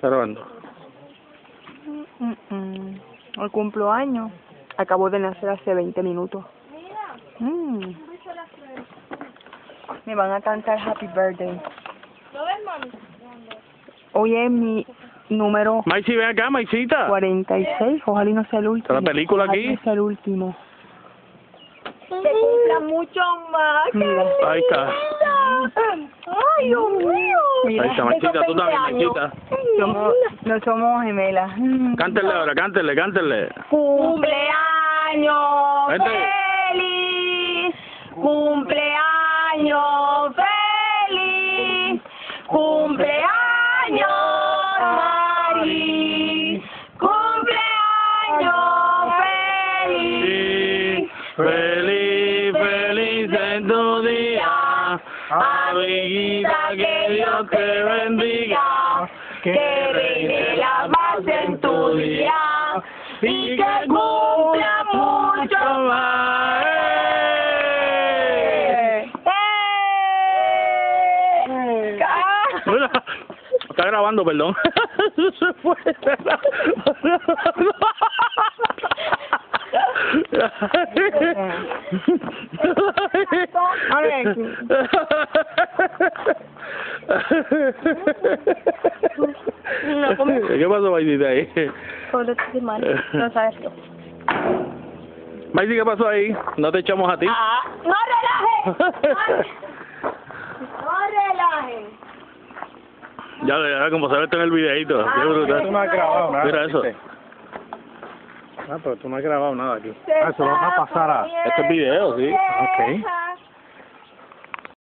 Está grabando. Hoy cumplo años. Acabo de nacer hace 20 minutos. Me van a cantar Happy Birthday. ¿Lo ves, mami? Hoy es mi número Maisy, ven acá, Maisita. 46. Ojalá y no sea el último. ¿Está la película Ojalá y aquí? no sea el último. Que cumpla mucho más. Mira. Ahí está. Ay, Dios mío. Mira. Ahí está, Maisita, tú Esos también, 20 años. Maisita. No somos gemelas. Cántele ahora, cántele, cántele. Cumpleaños Vente. feliz. Cumpleaños feliz. Cumpleaños Mari. Cumpleaños feliz. Feliz, feliz en tu día. Amiguita, que Dios te bendiga. Que reine la paz en tu día y que cumpla mucho más. Está grabando, perdón. Se fue. A ver. ¿Qué pasó, Maisita, ahí? No sabes tú. Maisy, ¿qué pasó ahí? ¿No te echamos a ti? No relajes. No relajes. Ya, como se ve esto en el videito. Qué brutal. Tú no has grabado nada. Mira eso. ¿viste? Ah, pero tú no has grabado nada aquí. Ah, eso lo vas a pasar a... Este es video, sí. Ok.